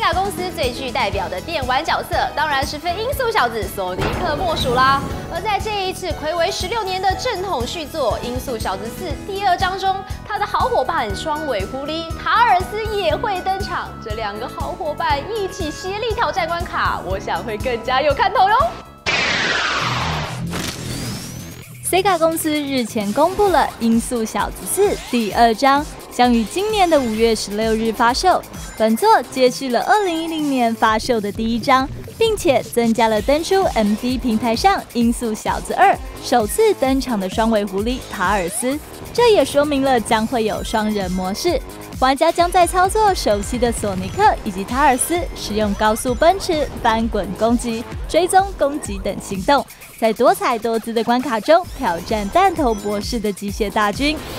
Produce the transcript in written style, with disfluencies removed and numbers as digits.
SEGA 公司最具代表的电玩角色，当然是非音速小子索尼克莫属啦。而在这一次睽违16年的正统续作《音速小子4》第2章中，他的好伙伴双尾狐狸塔尔斯也会登场。这2个好伙伴一起协力挑战关卡，我想会更加有看头哟。 SEGA 公司日前公布了《音速小子4》第2章，将于今年的5月16日发售。本作接续了2010年发售的第1章，并且增加了登出 MD 平台上《音速小子2》首次登场的双尾狐狸塔尔斯，这也说明了将会有双人模式。玩家将在操作熟悉的索尼克以及塔尔斯，使用高速奔驰、翻滚攻击、追踪攻击等行动，在多彩多姿的关卡中挑战弹头博士的机械大军。